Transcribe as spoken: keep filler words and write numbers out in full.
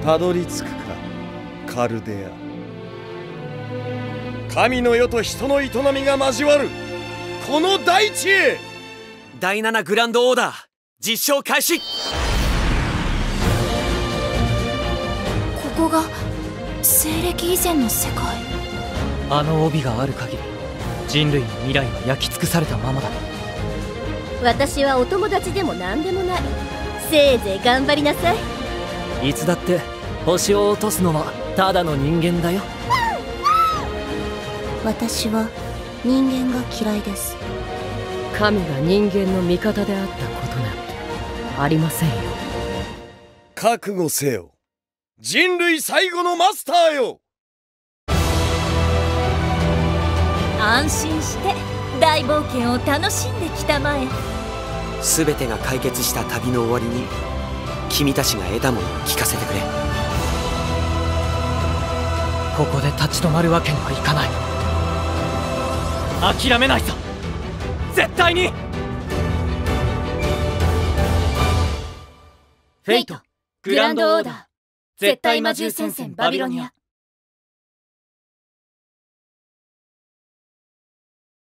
たどり着くか、カルデア。神の世と人の営みが交わるこの大地へ。 だいななグランドオーダー実証開始。ここが西暦以前の世界。 あの帯がある限り人類の未来は焼き尽くされたままだ。 私はお友達でも何でもない。せいぜい頑張りなさい。 いつだって星を落とすのはただの人間だよ。 私は人間が嫌いです。 神が人間の味方であったことなんてありませんよ。 覚悟せよ、人類最後のマスターよ。 安心して大冒険を楽しんできたまえ。 全てが解決した旅の終わりに君たちが得たものを聞かせてくれ。 ここで立ち止まるわけにはいかない。諦めないぞ、絶対に。 フェイトグランドオーダー絶対魔獣戦線バビロニア。